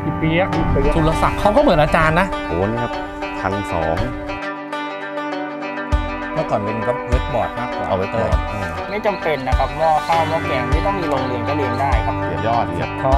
พี่เปียกสุรศักดิ์เขาก็เหมือนอาจารย์นะโอ้นี่ครับ1,200 เมื่อก่อนเป็นก็เวทบอร์ดมากกว่าเอาเวทบอร์ดไม่จำเป็นนะครับหม้อข้าวหม้อแกงไม่ต้องมีโรงเรียนก็เรียนได้ครับเสียบยอดเสียบข้อ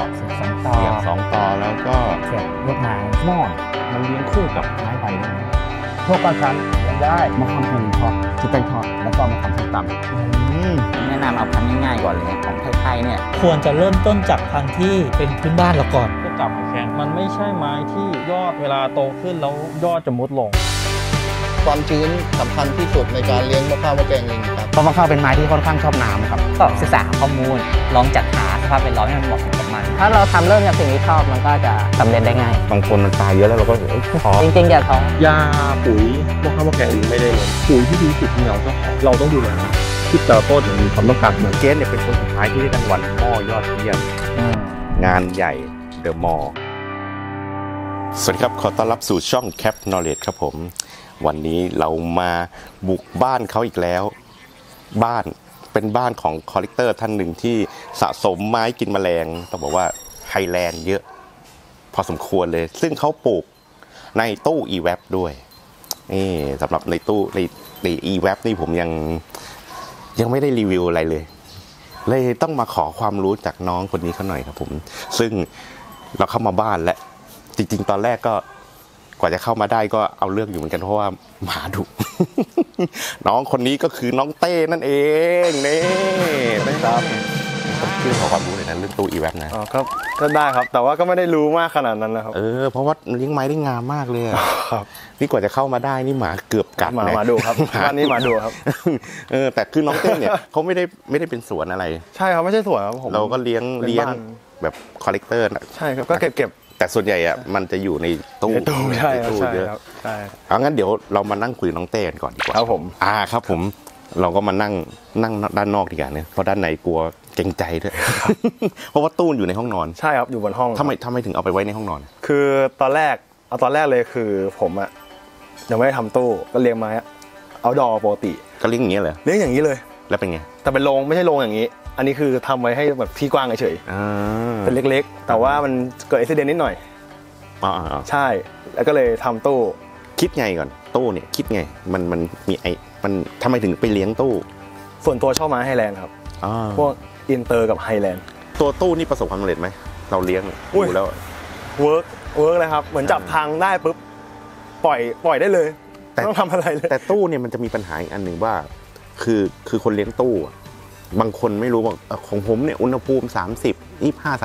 2 ต่อเสียบ2 ต่อแล้วก็เสียบลูกไม้หม้อมันเลี้ยงคู่กับไม้ใบได้ไหมพวกปลาคันได้มาทำเป็นทอดที่เป็นทอดแล้วก็มาทำส้มตำแนะนำเอาพันง่ายๆก่อนเลยของไทยๆเนี่ยควรจะเริ่มต้นจากพันธุ์ที่เป็นพื้นบ้านเราก่อนพวกกับแข็งมันไม่ใช่ไม้ที่ยอดเวลาโตขึ้นแล้วยอดจะมุดลงความชื้นสำคัญที่สุดในการเลี้ยงมะพร้าวมะแกงลิงครับเพราะมะพร้าวเป็นไม้ที่ค่อนข้างชอบน้ำครับก็ศึกษาข้อมูลลองจัดหาสภาพแวดล้อมให้มันเหมาะสมกับมันถ้าเราทำเริ่มจากสิ่งที่ชอบมันก็จะสำเร็จได้ง่ายบางคนมันตายเยอะแล้วเราก็ท้อจริงๆอย่าท้อยาปุ๋ยมะพร้าวมะแกงลิงไม่ได้เลยปุ๋ยที่ดีสุดเราต้องดูแลที่แต่ต้นมีความต้องการเหมือนเกสเนี่ยเป็นคนสุดท้ายที่ได้รางวัลหม้อยอดเยี่ยมงานใหญ่เดอะมอลล์สวัสดีครับขอต้อนรับสู่ช่อง Cap Knowledge ครับผมวันนี้เรามาบุกบ้านเขาอีกแล้วบ้านเป็นบ้านของคอลเลกเตอร์ท่านหนึ่งที่สะสมไม้กินแมลงต้องบอกว่าไฮแลนด์เยอะพอสมควรเลยซึ่งเขาปลูกในตู้ e-web ด้วยนี่สำหรับในตู้ใน e-web นี่ผมยังไม่ได้รีวิวอะไรเลยต้องมาขอความรู้จากน้องคนนี้เขาหน่อยครับผมซึ่งเราเข้ามาบ้านและจริงๆตอนแรกก็กว่าจะเข้ามาได้ก็เอาเรื่องอยู่เหมือนกันเพราะว่าหมาดุ น้องคนนี้ก็คือน้องเต้นั่นเองนี่นะครับคือขอความรู้เลยนะเรื่องตู้ e-web นะก็ได้ครับแต่ว่าก็ไม่ได้รู้มากขนาดนั้นนะครับเพราะว่าเลี้ยงไม้ได้งามมากเลยครับนี่กว่าจะเข้ามาได้นี่หมาเกือบกัดหมาดุครับบ้านนี้หมาดุครับแต่คือน้องเต้เนี่ยเขาไม่ได้เป็นสวนอะไรใช่ครับไม่ใช่สวนครับผมเราก็เลี้ยงแบบคอลเลกเตอร์ใช่ครับก็เก็บแต่ส่วนใหญ่อ่ะมันจะอยู่ในตู้ใช่เยอะใช่เอางั้นเดี๋ยวเรามานั่งคุยน้องเต้กันก่อนดีกว่าครับผมครับผมเราก็มานั่งด้านนอกดีกว่าเนี่ยเพราะด้านในกลัวเกรงใจด้วยเพราะว่าตู้อยู่ในห้องนอนใช่ครับอยู่บนห้องทำไมถึงเอาไปไว้ในห้องนอนคือตอนแรกเลยคือผมอ่ะยังไม่ได้ทำตู้ก็เลี้ยงไม้เอาดอปกติก็เลี้ยงอย่างนี้เลยเลี้ยงอย่างนี้เลยแล้วเป็นไงแต่เป็นโรงไม่ใช่โรงอย่างนี้อันนี้คือทำไว้ให้แบบที่กว้างเฉยๆเป็นเล็กๆแต่ว่ามันเกิดอุบัติเหตุนิดหน่อยใช่แล้วก็เลยทำตู้คิดไงก่อนตู้เนี่ยคิดไงมันมีมันทำไมถึงไปเลี้ยงตู้ส่วนตัวชอบไม้ไฮแลนด์ครับพวกอินเตอร์กับไฮแลนด์ตัวตู้นี่ประสบความสำเร็จไหมเราเลี้ยงดูแล้วเวิร์กเลยครับเหมือนจับทางได้ปุ๊บปล่อยได้เลยไม่ต้องทำอะไรเลยแต่ตู้เนี่ยมันจะมีปัญหาอีกอันหนึ่งว่าคือคนเลี้ยงตู้บางคนไม่รู้ว่าของผมเนี่ยอุณหภูมิ30 25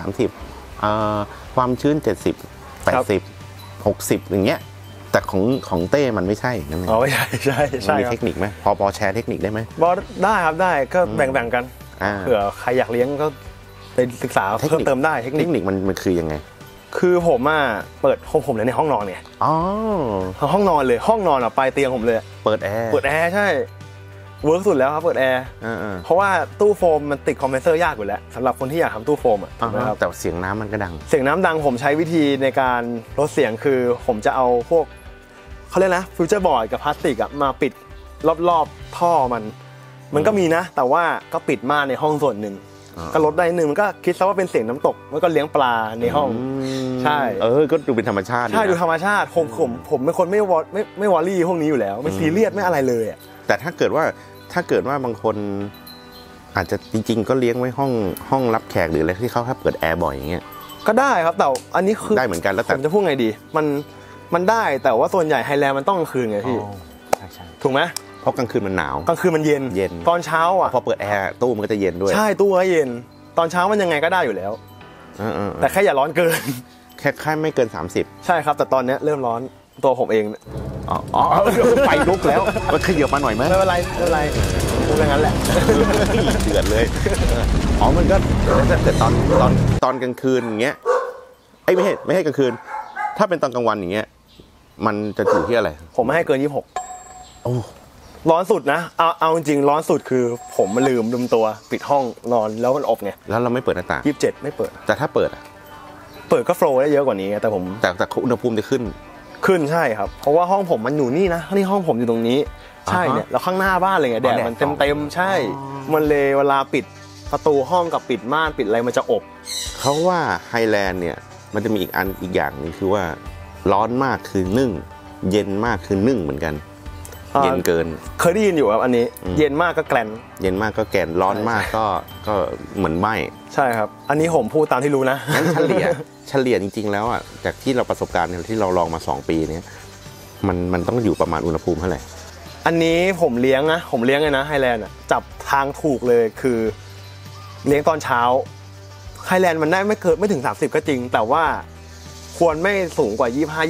30ความชื้น70 80 60อย่างเงี้ยแต่ของเต้มันไม่ใช่นั่นเองไม่ใช่มีเทคนิคไหมพอแชร์เทคนิคได้ไหมได้ครับได้ก็แบ่งกันเผื่อใครอยากเลี้ยงก็ไปศึกษาเพิ่มเติมได้เทคนิคมันคือยังไงคือผมเปิดผมเลยในห้องนอนเนี่ยห้องนอนเลยห้องนอนปลายเตียงผมเลยเปิดแอร์ใช่เวิร์กสุดแล้วครับเปิดแอร์เพราะว่าตู้โฟมมันติดคอมเพรสเซอร์ยากอยู่แล้วสำหรับคนที่อยากทำตู้โฟมนะครับแต่เสียงน้ำมันก็ดังเสียงน้ำดังผมใช้วิธีในการลดเสียงคือผมจะเอาพวกเขาเรียกนะฟิวเจอร์บอร์ดกับพลาสติกมาปิดรอบๆท่อมันก็มีนะแต่ว่าก็ปิดม่านในห้องส่วนหนึ่งก็ลดได้นึงมันก็คิดซะว่าเป็นเสียงน้ำตกมันก็เลี้ยงปลาในห้องใช่ก็ดูเป็นธรรมชาติใช่ดูธรรมชาติผมเป็นคนไม่วอรี่พวกนี้อยู่แล้วไม่ซีเรียสไม่อะไรเลยแต่ถ้าเกิดว่าบางคนอาจจะจริงๆก็เลี้ยงไว้ห้องรับแขกหรืออะไรที่เขาถ้าเปิดแอร์บ่อยอย่างเงี้ยก็ได้ครับแต่อันนี้คือได้เหมือนกันแล้วแต่ผมจะพูดไงดีมันได้แต่ว่าส่วนใหญ่ไฮแลนด์มันต้องกลางคืนไงพี่ถูกไหมเพราะกลางคืนมันหนาวกลางคืนมันเย็นตอนเช้าพอเปิดแอร์ตู้มันก็จะเย็นด้วยใช่ตู้ก็เย็นตอนเช้ามันยังไงก็ได้อยู่แล้วแต่แค่อย่าร้อนเกินแค่ไม่เกิน30 ใช่ครับแต่ตอนนี้เริ่มร้อนตัวผมเองไฟลุกแล้วมันขยับมาหน่อยไหมไม่เป็นไรพูดอย่างนั้นแหละเดือดเลยมันก็แต่ตอนกลางคืนอย่างเงี้ยไม่ให้กลางคืนถ้าเป็นตอนกลางวันอย่างเงี้ยมันจะอยู่ที่อะไรผมไม่ให้เกิน26ร้อนสุดนะเอาจริงร้อนสุดคือผมมาลืมตัวปิดห้องนอนแล้วมันอบไงแล้วเราไม่เปิดหน้าต่าง 27ไม่เปิดแต่ถ้าเปิดก็โฟลว์ได้เยอะกว่านี้แต่ผมแต่อุณหภูมิจะขึ้นใช่ครับเพราะว่าห้องผมมันอยู่นี่นะนี่ห้องผมอยู่ตรงนี้ใช่เนี่ยแล้วข้างหน้าบ้านเลยไงแดดมันเต็มใช่มันเลยเวลาปิดประตูห้องกับปิดม่านปิดอะไรมันจะอบเขาว่าไฮแลนด์เนี่ยมันจะมีอีกอย่างนึงคือว่าร้อนมากคือนึ่งเย็นมากคือนึ่งเหมือนกันเย็นเกินเคยได้ยินอยู่ครับอันนี้เย็นมากก็แกลนเย็นมากก็แกลนร้อนมากก็เหมือนไหม้ใช่ครับอันนี้ผมพูดตามที่รู้นะงั้นเฉลี่ยจริงๆแล้วอ่ะจากที่เราประสบการณ์ที่เราลองมา2 ปีนี้มันต้องอยู่ประมาณอุณหภูมิเท่าไหร่อันนี้ผมเลี้ยงเลยนะไฮแลนด์จับทางถูกเลยคือเลี้ยงตอนเช้าไฮแลนด์มันได้ไม่ถึง30ก็จริงแต่ว่าควรไม่สูงกว่า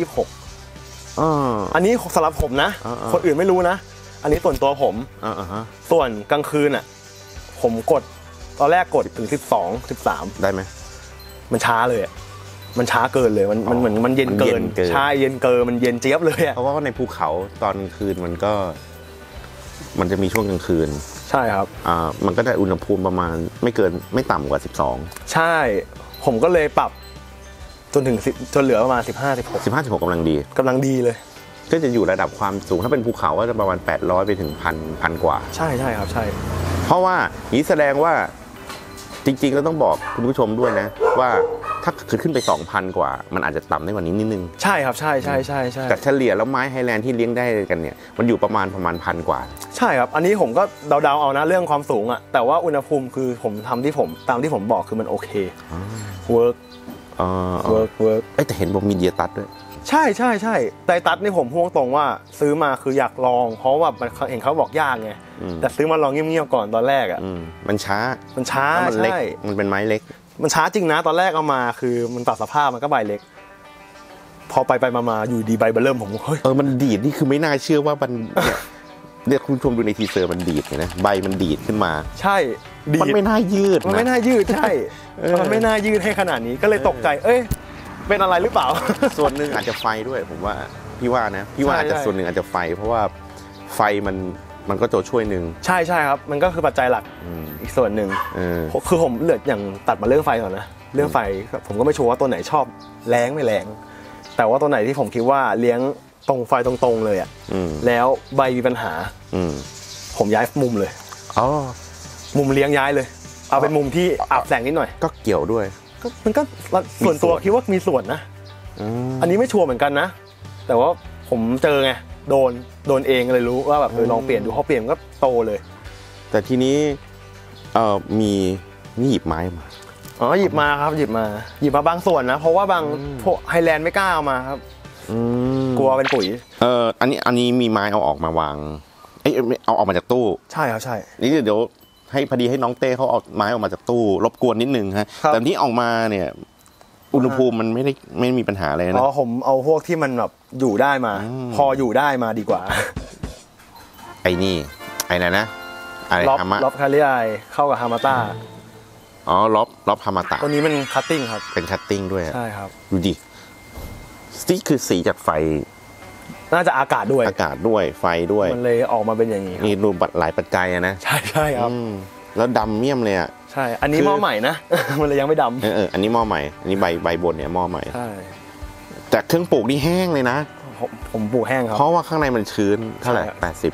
25-26อันนี้สำหรับผมนะคนอื่นไม่รู้นะอันนี้ส่วนตัวผมส่วนกลางคืนอ่ะผมกดตอนแรกกดถึง12-13 ได้ไหมมันช้าเลยมันช้าเกินเลยมันเหมือนมันเย็นเกินใช่เย็นเกินมันเย็นเจี๊ยบเลยเพราะว่าในภูเขาตอนกลางคืนมันจะมีช่วงกลางคืนใช่ครับมันก็ได้อุณหภูมิประมาณไม่ต่ำกว่า12 ใช่ผมก็เลยปรับจนเหลือประมาณ15-16 กำลังดีเลยก็จะอยู่ระดับความสูงถ้าเป็นภูเขาก็จะประมาณ800ไปถึงพันกว่าใช่ครับใช่เพราะว่านี้แสดงว่าจริงๆก็ต้องบอกคุณผู้ชมด้วยนะว่าถ้าขึ้นไป 2,000 กว่ามันอาจจะต่ำได้กว่านี้นิดนึงใช่ครับใช่แต่เฉลี่ยแล้วไม้ไฮแลนด์ที่เลี้ยงได้กันเนี่ยมันอยู่ประมาณ1,000 กว่าใช่ครับอันนี้ผมก็เดาๆเอานะเรื่องความสูงอ่ะแต่ว่าอุณหภูมิคือผมทำตามที่ผมบอกคือมันโอเคเวิร์กแต่เห็นบอกมีเดียตัดด้วยใช่ไดตัดนี่ผมพูดตรงว่าซื้อมาคืออยากลองเพราะว่าเห็นเขาบอกยากไงแต่ซื้อมาลองเงียบๆก่อนตอนแรกอ่ะมันช้ามันเล็กมันเป็นไม้เล็กมันช้าจริงนะตอนแรกเอามาคือมันปรับสภาพมันก็ใบเล็กพอไปมาอยู่ดีใบเริ่มผมเฮ้ยมันดีดนี่คือไม่น่าเชื่อว่ามันเนี่ยคุณชมดูในทีเซอร์มันดีดนะใบมันดีดขึ้นมาใช่มันไม่น่ายืดมันไม่น่ายืดใช่มันไม่น่ายืดให้ขนาดนี้ก็เลยตกใจเป็นอะไรหรือเปล่าส่วนหนึ่งอาจจะไฟด้วยผมว่าพี่ว่าอาจจะส่วนหนึ่งอาจจะไฟเพราะว่าไฟมันก็ตัวช่วยหนึ่งใช่ครับมันก็คือปัจจัยหลักอีกส่วนหนึ่งคือผมเลือกอย่างตัดมาเรื่องไฟก่อนนะเรื่องไฟผมก็ไม่ชัวร์ว่าตัวไหนชอบแรงไม่แรงแต่ว่าตัวไหนที่ผมคิดว่าเลี้ยงตรงไฟตรงๆเลยอ่ะแล้วใบมีปัญหาผมย้ายมุมเลยมุมเลี้ยงย้ายเลยเอาเป็นมุมที่อับแสงนิดหน่อยก็เกี่ยวด้วยมันก็ส่วนตัวคิดว่ามีส่วนนะอันนี้ไม่ชัวร์เหมือนกันนะแต่ว่าผมเจอไงโดนเองเลยรู้ว่าแบบลองเปลี่ยนดูเขาเปลี่ยนก็โตเลยแต่ทีนี้มีนี่หยิบไม้มาหยิบมาครับหยิบมาบางส่วนนะเพราะว่าบางพวกไฮแลนด์ไม่กล้าเอามาครับกลัวเป็นปุ๋ยอันนี้มีไม้เอาออกมาวางเอาออกมาจากตู้ใช่ครับใช่นี่เดี๋ยวให้พอดีให้น้องเต้เขาเอาไม้ออกมาจากตู้รบกวนนิดนึงฮะแต่ที่ออกมาเนี่ยอุณหภูมิมันไม่มีปัญหาอะไรนะผมเอาพวกที่มันแบบอยู่ได้มาพออยู่ได้มาดีกว่าไอ้นั่นนะล็อบคาเรียเข้ากับฮามาต้าล็อบฮามาต้าตัวนี้มันคัตติ้งครับเป็นคัตติ้งด้วยใช่ครับดูดินี่คือสีจากไฟน่าจะอากาศด้วยไฟด้วยมันเลยออกมาเป็นอย่างนี้นี่รวมหลายปัจจัยนะใช่ครับแล้วดำเมี่ยมเลยอ่ะใช่อันนี้หม้อใหม่นะมันเลยยังไม่ดำอันนี้หม้อใหม่อันนี้ใบบนเนี่ยหม้อใหม่ใช่แต่เครื่องปลูกนี่แห้งเลยนะผมปลูกแห้งครับเพราะว่าข้างในมันชื้นเท่าไหร่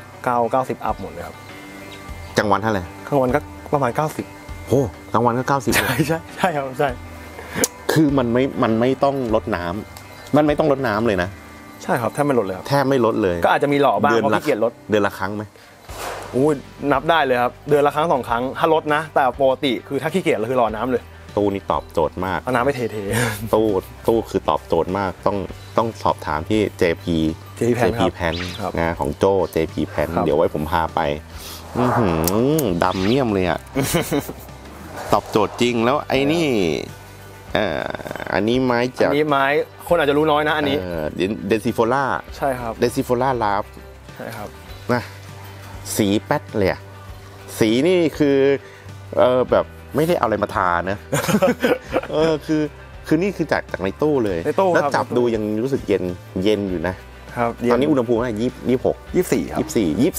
90อัพหมดเลยครับกลางวันเท่าไหร่กลางวันก็ประมาณ90 โอ้กลางวันก็90 ใช่ครับใช่คือมันไม่ต้องรดน้ำมันไม่ต้องรดน้ำเลยนะใช่ครับแทบไม่ลดเลยครับแทบไม่ลดเลยก็อาจจะมีหล่อบ้างเพราะขี้เกียจลดเดือนละครั้งไหมนับได้เลยครับเดือนละครั้ง2 ครั้งถ้าลดนะแต่ปกติคือถ้าขี้เกียจเราคือรอน้ำเลยตู้นี่ตอบโจทย์มากเอาน้ำไปเทตู้คือตอบโจทย์มากต้องสอบถามที่ JP Pan นะของโจ้ JP Pan เดี๋ยวไว้ผมพาไปดำเมี่ยมเลยอ่ะตอบโจทย์จริงแล้วไอ้นี่อันนี้ไม้จากอันนี้ไม้คนอาจจะรู้น้อยนะอันนี้เดซิโฟล่าใช่ครับเดซิโฟล่าลาฟใช่ครับนะสีแป๊ดเลยอะสีนี่คือแบบไม่ได้เอาอะไรมาทานะคือนี่คือจากในตู้เลยแล้วจับดูยังรู้สึกเย็นอยู่นะครับตอนนี้อุณหภูมิเท่าไหร่ 24ครับ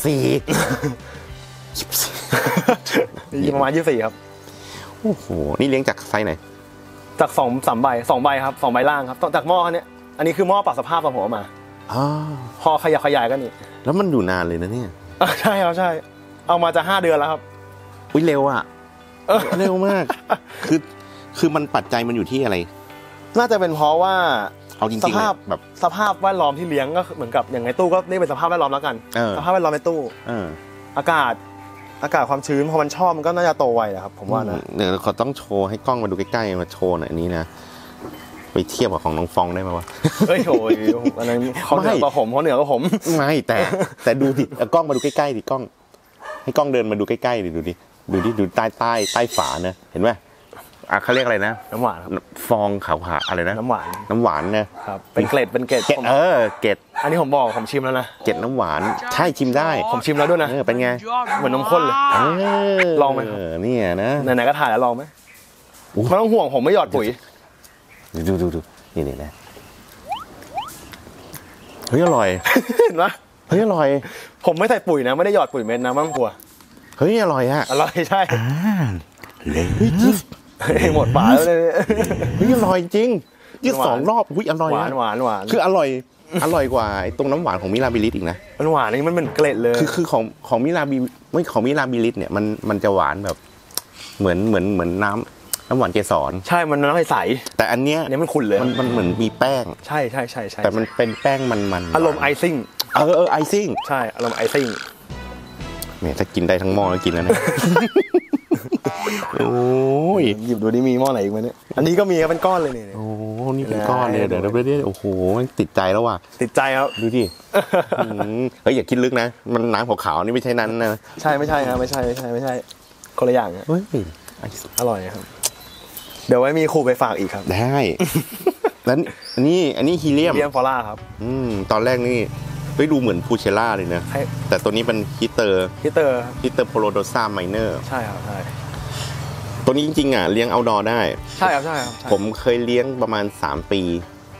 ประมาณ24ครับโอ้โหนี่เลี้ยงจากไซส์ไหนจาก2 ใบครับ2 ใบล่างครับจากหม้อเนี้ยอันนี้คือหม้อปรับสภาพของผมมาพอขยายก็นี่แล้วมันอยู่นานเลยนะเนี่ยใช่ครับใช่เอามาจะ5 เดือนแล้วครับเร็วอ่ะเร็วมากคือมันปัจจัยมันอยู่ที่อะไรน่าจะเป็นเพราะว่าเอาจริงๆสภาพแบบสภาพแวดล้อมที่เลี้ยงก็เหมือนกับอย่างในตู้ก็นี่เป็นสภาพแวดล้อมแล้วกันสภาพแวดล้อมในตู้อากาศความชื้นพอมันชอบมันก็น่าจะโตไวแหละครับผมว่านะเดี๋ยวเขาต้องโชว์ให้กล้องมาดูใกล้ๆมาโชว์หน่อยอันนี้นะไปเทียบกับของน้องฟองได้ไหมวะเฮ้ยโหยอันนั้นเขาเหนือกว่าผมเขาเหนือกว่าผมไม่แต่ดูดิกล้องมาดูใกล้ๆดิกล้องให้กล้องเดินมาดูใกล้ๆดิดูใต้ฝานะเห็นไหมเขาเรียกอะไรนะน้ำหวานฟองขาวๆอะไรนะน้ำหวานนะครับเป็นเกล็ดเกล็ดอันนี้ผมชิมแล้วนะเกล็ดน้ำหวานใช่ชิมได้ผมชิมแล้วด้วยนะเป็นไงเหมือนนมข้นเลยลองไหมนี่นะไหนๆก็ถ่ายแล้วลองไหมไม่ต้องห่วงผมไม่หยอดปุ๋ยดูนี่นะเฮ้ยอร่อยเห็นไหมเฮ้ยอร่อยผมไม่ใส่ปุ๋ยนะไม่ได้หยอดปุ๋ยเม็ดนะไม่ต้องกลัวเฮ้ยอร่อยฮะอร่อยใช่เลยหมดฝาแล้วเลยเฮ้ยอร่อยจริงยี่2 รอบอุ้ยอร่อยหวานคืออร่อยกว่าตรงน้ำหวานของมิราบิลิสอีกนะหวานนี่มันเป็นเกล็ดเลยคือของมิราบิลิสเนี่ยมันจะหวานแบบเหมือนน้ำหวานเกสรใช่มันน้ำใสแต่อันเนี้ยมันขุ่นเลยมันเหมือนมีแป้งใช่แต่มันเป็นแป้งมันอารมณ์ไอซิ่งไอซิ่งใช่อารมณ์ไอซิ่งเนี่ยถ้ากินได้ทั้งหม้อก็กินแล้วนะโอ้ยหยิบดูดิมีหม้อไหนอีกไหมเนี่ยอันนี้ก็มีเป็นก้อนเลยเนี่ยโอ้นี่เป็นก้อนเลยเดี๋ยวเราไปเรื่อยโอ้โหติดใจแล้วว่ะติดใจครับดูดิเฮ้ยอย่าคิดลึกนะมันน้ำขาวๆนี่ไม่ใช่นั้นนะใช่ไม่ใช่ครับไม่ใช่คนละอย่างเฮ้ยอร่อยครับเดี๋ยวไว้มีคู่ไปฝากอีกครับได้แล้วอันนี้ฮีเลียมฟอร่าครับตอนแรกนี่ไปดูเหมือนพูเชล่าเลยนะแต่ตัวนี้เป็นฮิเตอร์โพโลโดซาไมเนอร์ใช่ครับใช่ตัวนี้จริงๆอ่ะเลี้ยงเอาท์ดอร์ได้ใช่ครับผมเคยเลี้ยงประมาณ3 ปี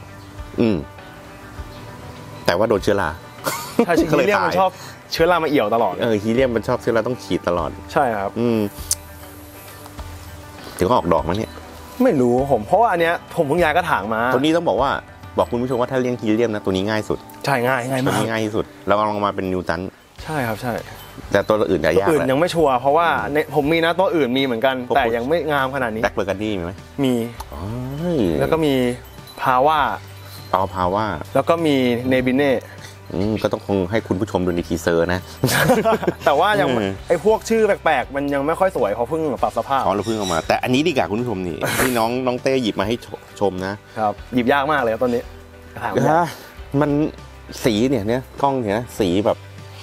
แต่ว่าโดนเชื้อราใช่ฮีเลียมมันชอบเชื้อรามาเอี่ยวตลอดฮีเลียมมันชอบเชื้อราต้องฉีดตลอดใช่ครับถึงออกดอกมั้ยเนี่ยไม่รู้เพราะว่าอันเนี้ยผมเพิ่งย้ายกระถางมาตัวนี้ต้องบอกคุณผู้ชมว่าถ้าเลี้ยงฮีเลียมนะตัวนี้ง่ายสุดใช่ง่ายมากง่ายที่สุดเราลองมาเป็นนิวตันใช่ครับใช่แต่ตัวอื่นจะยากตัวอื่นยังไม่ชัวร์เพราะว่าผมมีนะตัวอื่นมีเหมือนกันแต่ยังไม่งามขนาดนี้แบล็คเบอร์กันดี้มีไหมมีแล้วก็มีพาว่าแล้วก็มีเนบิเน่ก็ต้องคงให้คุณผู้ชมดูในทีเซอร์นะแต่ว่ายังไอ้พวกชื่อแปลกๆมันยังไม่ค่อยสวยเขาเพิ่งปรับสภาพเราเพิ่งเอามาแต่อันนี้ดีกว่าคุณผู้ชมนี่ที่น้องเต้หยิบมาให้ชมนะครับหยิบยากมากเลยตอนนี้มันสีเนี่ยกล้องเนี่ยสีแบบ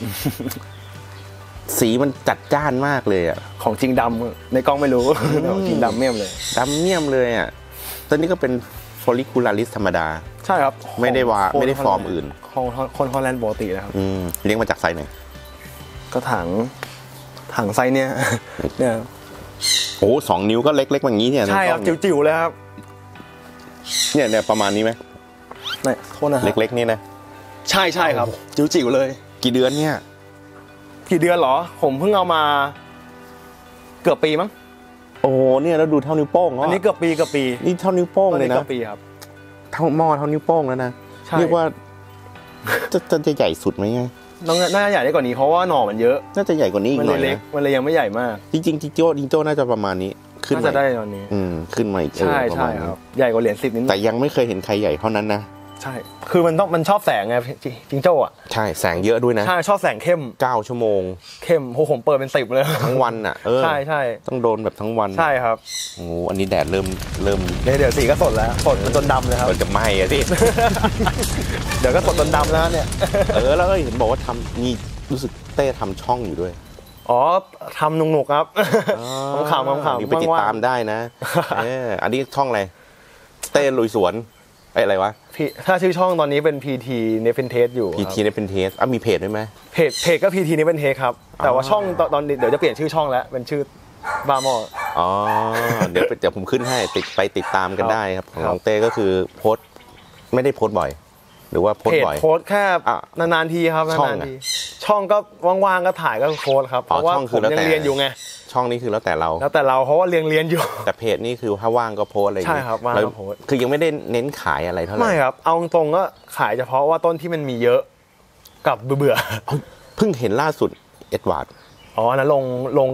สีมันจัดจ้านมากเลยอ่ะของจริงดำในกล้องไม่รู้ของจริงดำเมี่ยมเลยอ่ะตัวนี้ก็เป็นฟอลิคูลาริสธรรมดาใช่ครับไม่ได้ฟอร์มอื่นของคนฮอลแลนด์ปกตินะครับเลี้ยงมาจากไซส์ไหนก็ถังไซส์เนี่ยโอ้2 นิ้วก็เล็กๆอย่างนี้เนี่ยใช่ครับจิ๋วๆเลยครับเนี่ยประมาณนี้ไหมไม่โทษนะเล็กๆนี่นะใช่ครับจิ๋วๆเลยกี่เดือนเนี่ยกี่เดือนเหรอผมเพิ่งเอามาเกือบปีมั้งโอ้เนี่ยแล้วดูเท่านิ้วโป้งอันนี้เกือบปีนี่เท่านิ้วโป้งเลยนะเกือบปีครับเท่าหม้อเท่านิ้วโป้งแล้วนะเรียกว่าจะใหญ่สุดไหมน่าจะใหญ่ได้กว่านี้เพราะว่าหน่อมันเยอะน่าจะใหญ่กว่านี้อีกหน่อยนะมันเลยยังไม่ใหญ่มากจริงๆจิโจ้น่าจะประมาณนี้ขึ้นน่าจะได้ตอนนี้ขึ้นมาอีกใช่ครับใหญ่กว่าเหรียญ10นิดแต่ยังไม่เคยเห็นใครใหญ่เท่านั้นนะใช่คือมันชอบแสงไงจิงโจ้อ่ะใช่แสงเยอะด้วยนะใช่ชอบแสงเข้ม 9 ชั่วโมงเข้มโหผมเปิดเป็น10เลยทั้งวันอ่ะใช่ต้องโดนแบบทั้งวันใช่ครับโอ้อันนี้แดดเริ่มเดี๋ยวสีก็สดแล้วสดจนดำเลยครับมันจะไหม้อ่ะสิเดี๋ยวก็สดจนดำแล้วเนี่ยแล้วเห็นบอกว่าทำนี่รู้สึกเต้ทำช่องอยู่ด้วยทำหนุกๆครับข่าวไปติดตามได้นะอันนี้ช่องอะไรเต้ลุยสวนอะไรวะถ้าชื่อช่องตอนนี้เป็น PT Nepentest อยู่ PT Nepentestมีเพจด้วยไหมเพจก็ PT Nepentest ครับแต่ว่าช่องตอนเดี๋ยวจะเปลี่ยนชื่อช่องแล้วเป็นชื่อบาร์มอเดี๋ยวผมขึ้นให้ไปติดตามกันได้ครับของน้องเต้ก็คือโพสไม่ได้โพสบ่อยหรือว่าโพสบ่อยโพสแค่นานๆทีครับนานๆทีช่องก็ว่างๆก็ถ่ายก็โพสครับเพราะว่าผมยังเรียนอยู่ไงช่องนี้คือแล้วแต่เราเพราะว่าเรียนอยู่แต่เพจนี่คือถ้าว่างก็โพสอะไรอย่างเงี้ยใช่ครับว่างก็โพสคือยังไม่ได้เน้นขายอะไรเท่าไหร่ไม่ครับเอาตรงก็ขายเฉพาะว่าต้นที่มันมีเยอะกับเบื่อเพิ่งเห็นล่าสุดเอ็ดวาร์ดนะลงก็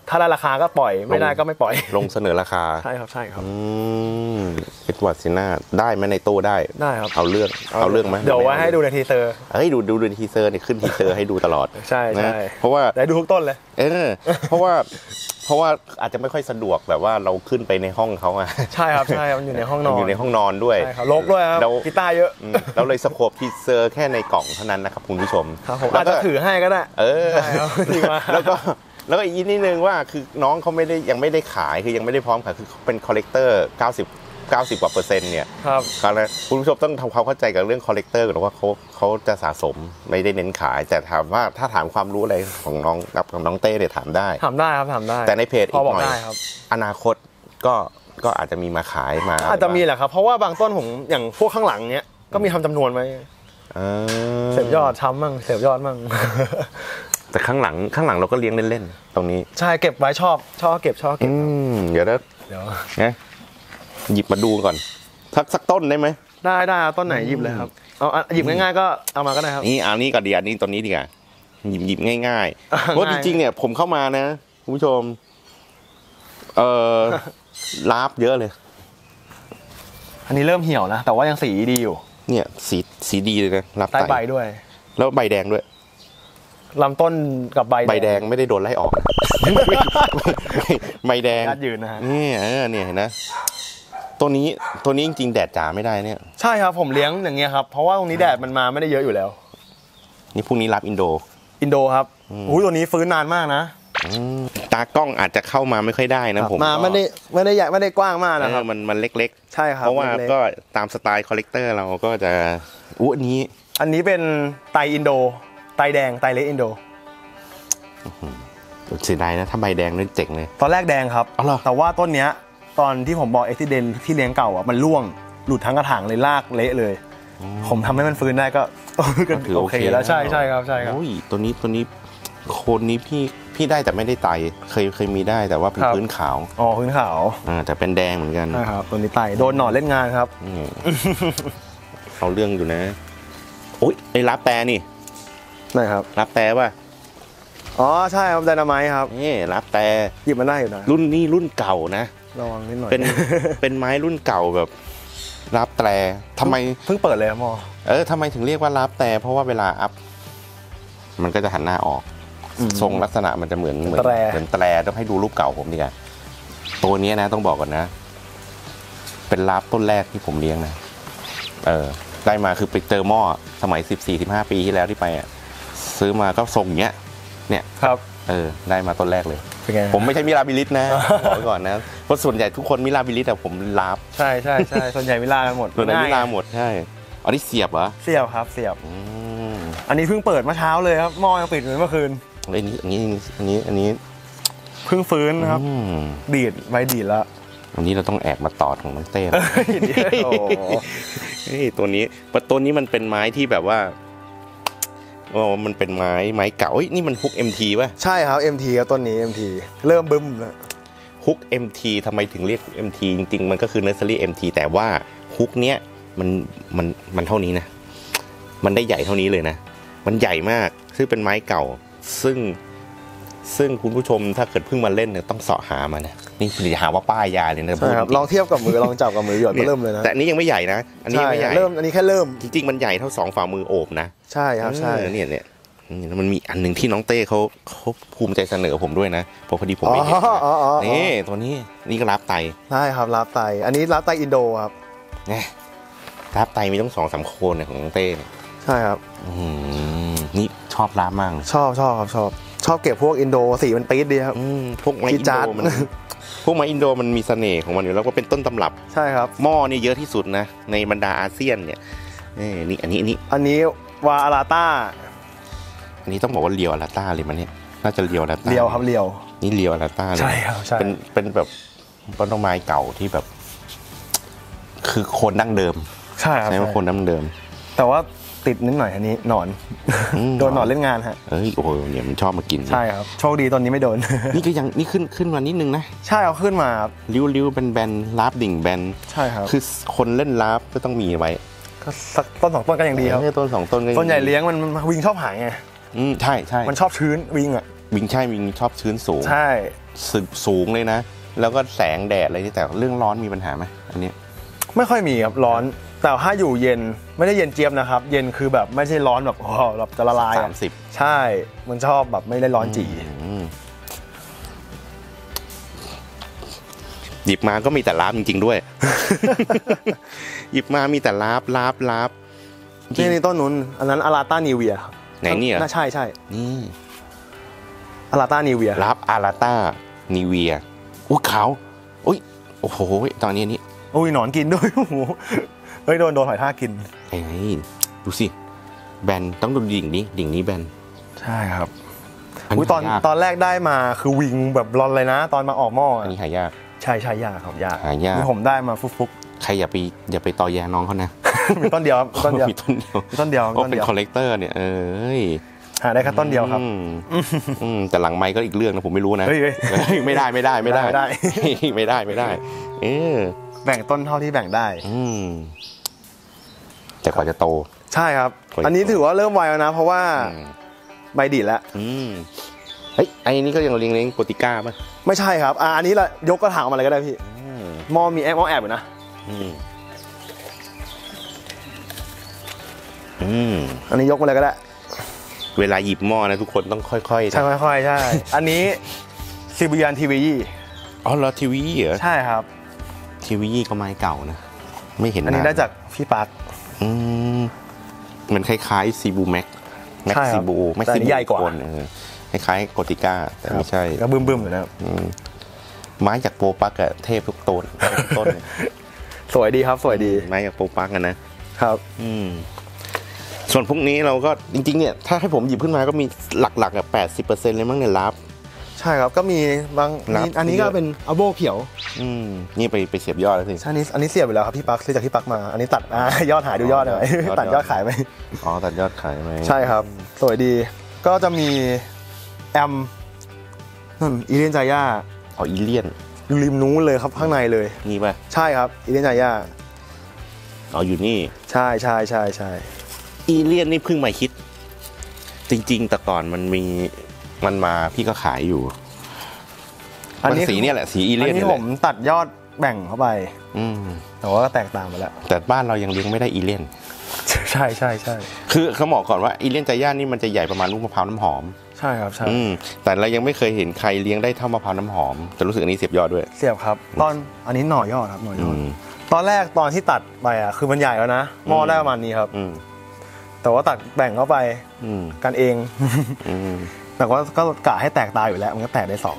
ถ้าได้ราคาก็ปล่อยไม่ได้ก็ไม่ปล่อยลงเสนอราคาใช่ครับเอ็ดวัร์ดซิน่าได้ไหมในตู้ได้ครับเอาเรื่องไหมเดี๋ยวไว้ให้ดูในทีเซอร์ดูในทีเซอร์เนี่ยขึ้นทีเซอร์ให้ดูตลอดใช่นะเพราะว่าได้ดูทุกต้นเลยเพราะว่าอาจจะไม่ค่อยสะดวกแบบว่าเราขึ้นไปในห้องเขาอะใช่ครับมันอยู่ในห้องนอนอยู่ในห้องนอนด้วยใช่ครับรกด้วยครับกีตาร์เยอะเราเลยสโคปทีเซอร์แค่ในกล่องเท่านั้นนะครับคุณผู้ชมครับผมอาจจะถือให้ก็ได้แล้วก็อีกนิดนึงว่าคือน้องเขายังไม่ได้ขายคือยังไม่ได้พร้อมขายคือเป็นคอลเลกเตอร์90กว่า%เนี่ยครับคุณผู้ชมต้องทำความเข้าใจกับเรื่องคอลเลกเตอร์ก่อนว่าเขาจะสะสมไม่ได้เน้นขายแต่ถามว่าถ้าถามความรู้อะไรของน้องกับน้องเต้เนี่ยถามได้ครับถามได้แต่ในเพจอีกหน่อยอนาคตก็อาจจะมีมาขายมาอาจจะมีแหละครับเพราะว่าบางต้นผมอย่างพวกข้างหลังเนี้ยก็มีทำจำนวนไว้เสียบยอดช้ำมั่งเสียบยอดมั่งแต่ข้างหลังเราก็เลี้ยงเล่นๆตรงนี้ใช่เก็บไว้ชอบเก็บเดี๋ยวนะหยิบมาดูก่อนสักต้นได้ไหมได้ต้นไหนหยิบเลยครับเอาหยิบง่ายๆก็เอามาก็ได้ครับนี่อันนี้ก็ดีอันนี้ต้นนี้ดีกว่าหยิบง่ายๆเพราะจริงๆเนี่ยผมเข้ามานะคุณผู้ชมลาบเยอะเลยอันนี้เริ่มเหี่ยวนะแต่ว่ายังสีดีอยู่เนี่ยสีดีเลยนะลาบใต้ใบด้วยแล้วใบแดงด้วยลำต้นกับใบแดงไม่ได้โดนไล่ออกใบแดงยืนนะฮะเนี่ยเห็นนะตัวนี้จริงๆแดดจ๋าไม่ได้เนี่ยใช่ครับผมเลี้ยงอย่างเงี้ยครับเพราะว่าตรงนี้แดดมันมาไม่ได้เยอะอยู่แล้วนี่พวกนี้รับอินโดครับตัวนี้ฟื้นนานมากนะตากล้องอาจจะเข้ามาไม่ค่อยได้นะผมมาไม่ได้ใหญ่ไม่ได้กว้างมากนะครับมันเล็กๆใช่ครับเพราะว่าก็ตามสไตล์คอลเลกเตอร์เราก็จะอันนี้เป็นไตอินโดไตแดงไตเล็กอินโดเสียดายนะถ้าใบแดงนี่เจ๋งเลยตอนแรกแดงครับแต่ว่าต้นเนี้ยตอนที่ผมบอกเอ็กซิเดนที่เลี้ยงเก่าอ่ะมันร่วงหลุดทั้งกระถางเลยรากเละเลยผมทำให้มันฟื้นได้ก็ถือโอเคแล้วใช่ครับโอ้ยตัวนี้โคนนี้พี่ได้แต่ไม่ได้ไตเคยมีได้แต่ว่าเป็นพื้นขาวพื้นขาวแต่เป็นแดงเหมือนกันใช่ครับตัวนี้ไตโดนหนอนเล่นงานครับเอาเรื่องอยู่นะโอ้ยไอ้รับแต่นี่ไหนครับรับแต่ป่ะใช่ครับไดนาไมต์ครับนี่รับแต่หยิบมาได้อยู่นะรุ่นเก่านะระวังนิดหน่อยเป็นไม้รุ่นเก่าแบบรับแต่ทำไมเพิ่งเปิดเลยมทำไมถึงเรียกว่ารับแต่เพราะว่าเวลาอัพมันก็จะหันหน้าออกทรงลักษณะมันจะเหมือนแตรต้องให้ดูรูปเก่าผมดีกว่าตัวนี้นะต้องบอกก่อนนะเป็นรับต้นแรกที่ผมเลี้ยงนะได้มาคือไปเจอหม้อสมัย 14-15 ปีที่แล้วที่ไปซื้อมาก็ทรงอย่างเงี้ยเนี่ยครับได้มาต้นแรกเลยผมไม่ใช่มิราบิลิสนะบอกไว้ก่อนนะเพราะส่วนใหญ่ทุกคนมิราบิลิสแต่ผมรับใช่ส่วนใหญ่มิรากันหมดส่วนใหญ่มิราหมดใช่อันนี้เสียบเหรอเสียบครับเสียบอันนี้เพิ่งเปิดเมื่อเช้าเลยครับหม้อยังปิดเมื่อคืนอันนี้เพิ่งฟื้นครับดีดไว้ดีดแล้ววันนี้เราต้องแอบมาตอดของน้องเต้ตัวนี้มันเป็นไม้ที่แบบว่ามันเป็นไม้เก่านี่มันฮุก MT ป่ะใช่ครับ MT ครับต้นนี้ MT เริ่มบึ้มแล้วฮุก MT ทำไมถึงเรียก MT จริงๆมันก็คือ Nursery MT แต่ว่าฮุกเนี้ยมันเท่านี้นะมันได้ใหญ่เท่านี้เลยนะมันใหญ่มากซึ่งเป็นไม้เก่าซึ่งคุณผู้ชมถ้าเกิดเพิ่งมาเล่นเนี่ยต้องเสาะหามานะนี่ผลิตหาว่าป้ายยาเลยนะใช่ครับลองเทียบกับมือลองจับกับมือหยอดก็เริ่มเลยนะแต่อันนี้ยังไม่ใหญ่นะอันนี้ไม่ใหญ่อันนี้แค่เริ่มจริงๆมันใหญ่เท่า2ฝ่ามือโอบนะใช่ครับใช่เนี่ยมันมีอันหนึ่งที่น้องเต้เขาภูมิใจเสนอผมด้วยนะเพราะพอดีผมไม่เห็นนี่ตัวนี้นี่ก็รับไตได้ครับรับไตอันนี้รับไตอินโดครับนี่รับไตมีต้อง2-3 โคนเนี่ยของน้องเต้ใช่ครับนี่ชอบรับมากชอบเก็บพวกอินโดสีมันปี๊ดดีครับพวกไม้อินโดมันมีเสน่ห์ของมันอยู่แล้วก็เป็นต้นตำรับใช่ครับหม้อนี่เยอะที่สุดนะในบรรดาอาเซียนเนี่ยนี่อันนี้วาอาราต้าอันนี้ต้องบอกว่าเรียวอาราต้าเลยมันเนี่ยน่าจะเรียวอาราต้าเรียวครับเรียวนี่เรียวอาราต้าเลยใช่ครับใช่เป็นแบบต้นไม้เก่าที่แบบคือโคนดั้งเดิมใช่ครับใช่ว่าโคนดั้งเดิมแต่ว่าติดนิดหน่อยอันนี้หนอนโดนหนอนเล่นงานฮะโอ้โหเนี่ยมันชอบมากินใช่ครับโชคดีตอนนี้ไม่โดนนี่ก็ยังนี่ขึ้นมานิดนึงนะใช่เอาขึ้นมาครับริ้วเป็นแบนลาบดิ่งแบนใช่ครับคือคนเล่นลาบก็ต้องมีไว้ก็สักต้น2 ต้นก็ยังดีครับต้น2 ต้นต้นใหญ่เลี้ยงมันวิ่งชอบหายไงใช่มันชอบชื้นวิ่งใช่วิ่งชอบชื้นสูงใช่สูงเลยนะแล้วก็แสงแดดอะไรที่แต่เรื่องร้อนมีปัญหาไหมอันนี้ไม่ค่อยมีครับร้อนแต่ถ้าอยู่เย็นไม่ได้เย็นเจี๊ยบนะครับเย็นคือแบบไม่ใช่ร้อนแบบแบบจะละลาย 30 ใช่มันชอบแบบไม่ได้ร้อนจี่หยิบมาก็มีแต่ลาบจริงๆด้วย หยิบมามีแต่ลาบนี่ต้นนู้นอันนั้นอาราต้านิเวียไหนเนี่ยใช่นี่อาราต้านิเวียลาบอาราต้านิเวียอุ้ยขาวอุ้ยโอ้โหตอนนี้นี่อุ้ยหนอนกินด้วยโอ้โหเฮ้ยโดนหอยทากกินเฮ้ยดูสิแบนต้องดูดิ่งนี้แบนใช่ครับอุ้ยตอนแรกได้มาคือวิงแบบรอนเลยนะตอนมาออกหม้ออันนี้หายากใช่ยากครับยากหายากผมได้มาฟุกใครอย่าไปต่อแย่น้องเขานะมีต้นเดียวมีต้นเดียวเป็นคอลเลกเตอร์เนี่ยหาได้แค่ต้นเดียวครับแต่หลังไมค์ก็อีกเรื่องนะผมไม่รู้นะไม่ได้แบ่งต้นเท่าที่แบ่งได้แต่กว่าจะโตใช่ครับอันนี้ถือว่าเริ่มไวแล้วนะเพราะว่าใบดีดแล้วเฮ้ยไอ้นี่ก็ยังเลี้ยงโปติก้าป่ะไม่ใช่ครับอันนี้ละยกกระถางออกมาเลยก็ได้พี่หม้อมีแอบอยู่นะอันนี้ยกมาเลยก็ได้เวลาหยิบหม้อนะทุกคนต้องค่อยๆใช่ค่อยๆใช่อันนี้ซิบูยันทีวีอ๋อเหรอทีวีเหรอใช่ครับทีวีก็ไม้เก่านะไม่เห็นอันนี้ได้จากพี่ปาร์คมันคล้ายๆซีบูแม็กซีบูแม็กซีบูใหญ่กว่าคล้ายๆโกติก้าแต่ไม่ใช่ก็บึ้มๆอยู่นะครับไม้จากโปปักอะเทพทุกต้นสวยดีครับสวยดีไม้จากโปปักกันนะครับส่วนพวกนี้เราก็จริงๆเนี่ยถ้าให้ผมหยิบขึ้นมาก็มีหลักๆ80%เลยมั้งเนี่ยลับใช่ครับก็มีบางอันนี้ก็เป็นอัลโบเขียวนี่ไปเสียบยอดแล้วสิใช่อันนี้เสียบไปแล้วครับพี่ปักซื้อจากพี่ปักมาอันนี้ตัดยอดหายดูยอดหน่อยตัดยอดขายไหมอ๋อตัดยอดขายไหมใช่ครับสวยดีก็จะมีแอมนั่นอีเลียนจาย่าอีเลียนริมนู้นเลยครับข้างในเลยนี่ป่ะใช่ครับอีเลียนจาย่าอยู่นี่ใช่อีเลียนนี่เพิ่งมาคิดจริงๆแต่ก่อนมันมาพี่ก็ขายอยู่อันนี้สีเนี่ยแหละสีอีเลียนอันนี้ผมตัดยอดแบ่งเข้าไปแต่ว่าก็แตกต่างมาแล้วแต่บ้านเรายังเลี้ยงไม่ได้อีเลียนใช่คือเขาบอกก่อนว่าอีเลียนจาย่านี่มันจะใหญ่ประมาณลูกมะพร้าวน้ำหอมใช่ครับใช่แต่เรายังไม่เคยเห็นใครเลี้ยงได้เท่ามะพร้าวน้ำหอมแต่รู้สึกอันนี้เสียบยอดด้วยเสียบครับตอนอันนี้หน่อยอดครับหน่อยอดตอนแรกตอนที่ตัดไปคือมันใหญ่แล้วนะหม้อได้ประมาณนี้ครับแต่ว่าตัดแบ่งเข้าไปกันเองแต่ว่าก็กะให้แตกตายอยู่แล้วมันก็แตกได้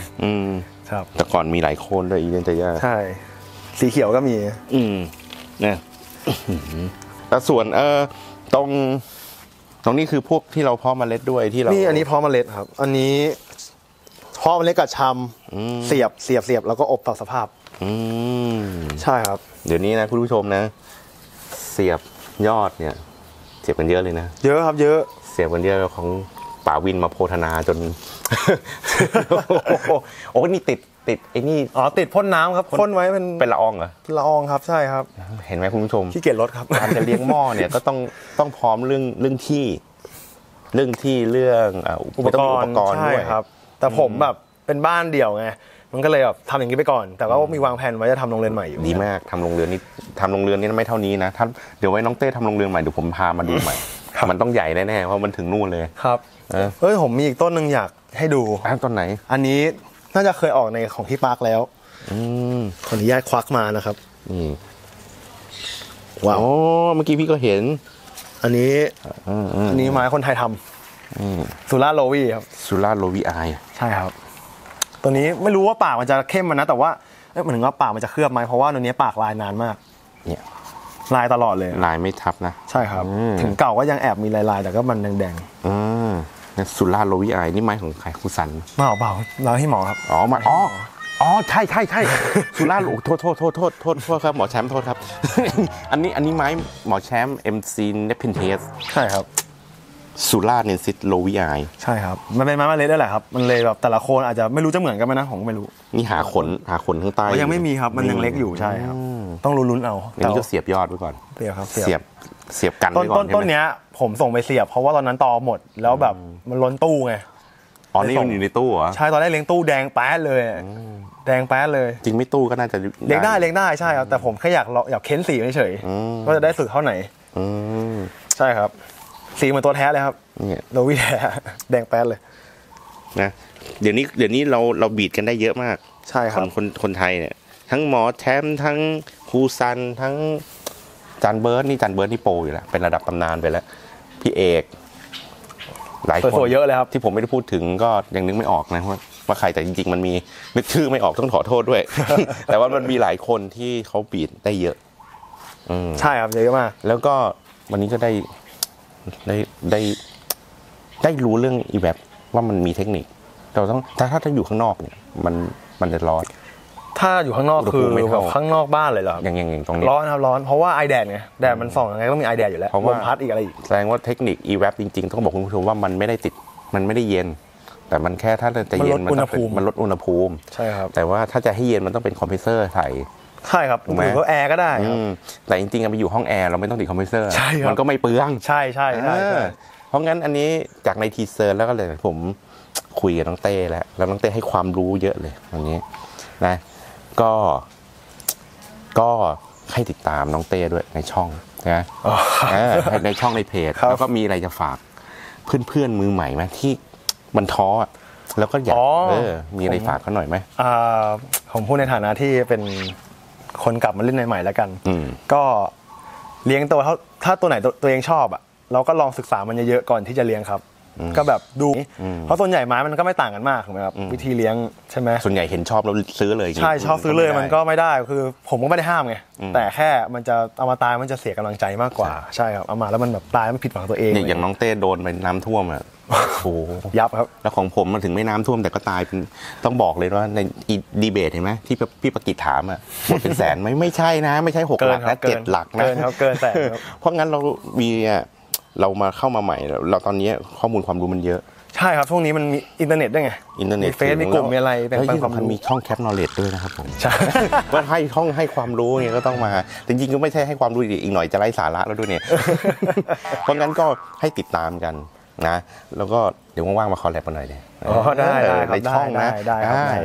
2ครับแต่ก่อนมีหลายโคนด้วยอีเลียนจาย่าใช่สีเขียวก็มีเนี่ยแต่ส่วนตรงนี้คือพวกที่เราเพาะเมล็ดด้วยที่เรานี่อันนี้เพาะเมล็ดครับอันนี้เพาะเมล็ดกับชำเสียบแล้วก็อบต่อสภาพใช่ครับเดี๋ยวนี้นะคุณผู้ชมนะเสียบยอดเนี่ยเสียบกันเยอะเลยนะเยอะครับเยอะเสียบกันเยอะของป่าวินมาโพธนาจนโอ้นี่ติดไอ้นี่ติดพ่นน้ำครับพ่นไว้เป็นละอองเหรอละอองครับใช่ครับเห็นไหมคุณผู้ชมขี้เกียจลดครับการจะเลี้ยงหม้อเนี่ยก็ต้องพร้อมเรื่องที่เรื่องอุปกรณ์ด้วยครับแต่ผมแบบเป็นบ้านเดี่ยวไงมันก็เลยแบบทำอย่างนี้ไปก่อนแต่ว่ามีวางแผนไว้จะทำโรงเรือนใหม่อยู่ดีมากทำโรงเรือนนี่ไม่เท่านี้นะท่านเดี๋ยวไว้น้องเต้ทำโรงเรือนใหม่เดี๋ยวผมพามาดูใหม่มันต้องใหญ่แน่ๆเพราะมันถึงนู่นเลยครับผมมีอีกต้นนึงอยากให้ดูต้นไหนอันนี้น่าจะเคยออกในของพี่ปาร์คแล้วขออนุญาตควักมานะครับว้าวเมื่อกี้พี่ก็เห็นอันนี้ไม้คนไทยทำสุราโลวีครับสุราโลวีไอใช่ครับตัวนี้ไม่รู้ว่าปากมันจะเข้มมันนะแต่ว่าเหมือนว่าปากมันจะเคลือบไหมเพราะว่าตัวนี้ปากลายนานมากเนี่ยลายตลอดเลยลายไม่ทับนะใช่ครับถึงเก่าก็ยังแอบมีลายแต่ก็มันแดงๆสุราโลวีไอนี่ไม้ของใครคุณสันเปล่าเราให้หมอครับใช่สุราโทษครับหมอแชมป์โทษครับอันนี้ไม้หมอแชมป์ MC Nepenthes ใช่ครับสุราเนซิสโลวีไอใช่ครับมันเป็นไม้เมล็ดได้แหละครับมันเลยแบบแต่ละโคนอาจจะไม่รู้จะเหมือนกันไหมนะผมก็ไม่รู้นี่หาขนข้างใต้ยังไม่มีครับมันยังเล็กอยู่ใช่ครับต้องลุ้นเอาอันนี้ก็เสียบยอดไว้ก่อนเสียบครับเสียบกันไว้ก่อนต้นเนี้ยผมส่งไปเสียบเพราะว่าตอนนั้นตอหมดแล้วแบบมันล้นตู้ไงอ๋อนี่มันอยู่ในตู้เหรอใช่ตอนแรกเลี้ยงตู้แดงแป๊ดเลยแดงแป๊ดเลยจริงไม่ตู้ก็น่าจะเลี้ยงได้ใช่ครับแต่ผมแค่อยากเค้นสีเฉยๆว่าจะได้สึกเท่าไหร่ใช่ครับสีเหมือนตัวแท้เลยครับโลวี่แท้แดงแป๊ดเลยนะเดี๋ยวนี้เราบีดกันได้เยอะมากใช่ครับคนไทยเนี่ยทั้งหมอแชมป์ทั้งครูซันทั้งจันเบิร์ดนี่โปรอยู่แล้วเป็นระดับตำนานไปแล้วพี่เอกหลายคนเยอะเลยครับที่ผมไม่ได้พูดถึงก็ยังนึกไม่ออกนะว่าใครแต่จริงๆมันมีนึกชื่อไม่ออกต้องขอโทษด้วย แต่ว่ามันมีหลายคนที่เขาบีดได้เยอะใช่ครับเยอะมากแล้วก็วันนี้ก็ได้รู้เรื่องอีแบบว่ามันมีเทคนิคเราต้องถ้าอยู่ข้างนอกเนี่ยมันจะร้อนถ้าอยู่ข้างนอกคือแบบข้างนอกบ้านเลยเหรออย่างตรงนี้ร้อนครับร้อนเพราะว่าไอแดดไงแดดมันส่องยังไงต้องมีไอแดดอยู่แล้วลมพัดอีกอะไรอีกแสดงว่าเทคนิค e-wrap จริงๆต้องบอกคุณผู้ชมว่ามันไม่ได้ติดมันไม่ได้เย็นแต่มันแค่ถ้าจะเย็นมันลดอุณหภูมิใช่ครับแต่ว่าถ้าจะให้เย็นมันต้องเป็นคอมเพรสเซอร์ใส่ใช่ครับหรือว่าแอร์ก็ได้แต่จริงๆไปอยู่ห้องแอร์เราไม่ต้องติดคอมเพรสเซอร์มันก็ไม่เปลืองใช่เพราะงั้นอันนี้จากในทีเซอร์แล้วก็เลยผมคุยกับน้องเต้แล้วน้องเต้ให้ความรู้เยอะเลยวันนี้นะก็ให้ติดตามน้องเต้ด้วยในช่องนะในช่องในเพจแล้วก็มีอะไรจะฝากเพื่อนมือใหม่ไหมที่มันท้อแล้วก็อยากมีอะไรฝากเขาหน่อยไหมผมพูดในฐานะที่เป็นคนกลับมาเล่นใหม่ๆแล้วกันก็เลี้ยงตัวถ้าตัวไหนตัวเองชอบอ่ะเราก็ลองศึกษามันเยอะๆก่อนที่จะเลี้ยงครับก็แบบดูเพราะส่วนใหญ่ไม้มันก็ไม่ต่างกันมากถูกไหมครับวิธีเลี้ยงใช่ไหมส่วนใหญ่เห็นชอบแล้วซื้อเลยใช่ชอบซื้อเลยมันก็ไม่ได้คือผมก็ไม่ได้ห้ามไงแต่แค่มันจะเอามาตายมันจะเสียกำลังใจมากกว่าใช่ครับเอามาแล้วมันแบบตายมันผิดหวังตัวเองอย่างน้องเต้โดนไปน้ำท่วมอ่ะโอ้ยับครับแล้วของผมมันถึงไม่น้ำท่วมแต่ก็ตายเป็นต้องบอกเลยว่าในดีเบตเห็นไหมที่พี่ประกิตถามอ่ะหมดเป็นแสนไม่ใช่นะไม่ใช่6 หลักนะ7 หลักนะเกินแสนเพราะงั้นเรามาเข้ามาใหม่เราตอนนี้ข้อมูลความรู้มันเยอะใช่ครับช่วงนี้มันมีอินเทอร์เน็ตด้วยไงมีเฟซมีกลุ่มมีอะไรแบ่งปันความรู้มีช่องแคป knowledge ด้วยนะครับผมใช่ว่าให้ช่องให้ความรู้เนี่ยก็ต้องมาจริงๆก็ไม่ใช่ให้ความรู้อีกหน่อยจะไร้สาระแล้วด้วยเนี่ยเพราะงั้นก็ให้ติดตามกันนะแล้วก็เดี๋ยวว่างๆมาคอลแลบกันหน่อยดิได้ในช่องนะได้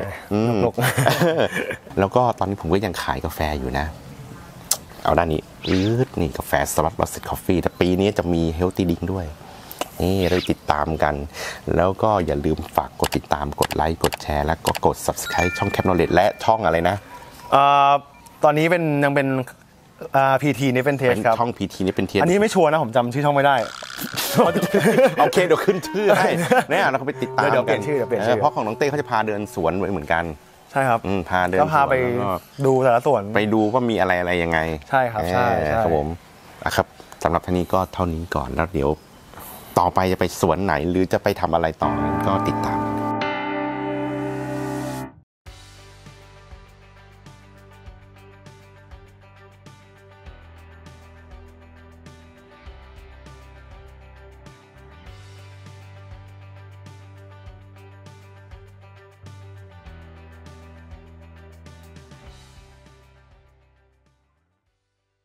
แล้วก็ตอนนี้ผมก็ยังขายกาแฟอยู่นะเอาด้านนี้นี่กาแฟสล็อตบัสเซ็ตคอฟฟี่แต่ปีนี้จะมีเฮลตี้ดิ้งด้วยนี่เราติดตามกันแล้วก็อย่าลืมฝากกดติดตามกดไลค์กดแชร์แล้วก็กด Subscribe ช่อง Cap Knowledge และช่องอะไรนะตอนนี้ยังเป็นPT นี่เป็นเทสครับช่อง PT นี่เป็นเทสอันนี้ไม่ชัวร์นะผมจำชื่อช่องไม่ได้โอเคเดี๋ยวขึ้นชื่อให้เนี่ยเราไปติดตามเดี๋ยวเปลี่ยนชื่อเพราะของน้องเต้เขาจะพาเดินสวนเหมือนกันใช่ครับพาเดินก็พาไปดูแต่ละสวนไปดูว่ามีอะไรยังไงใช่ครับใช่ครับผมครับสำหรับท่านี้ก็เท่านี้ก่อนแล้วเดี๋ยวต่อไปจะไปสวนไหนหรือจะไปทำอะไรต่อก็ติดตาม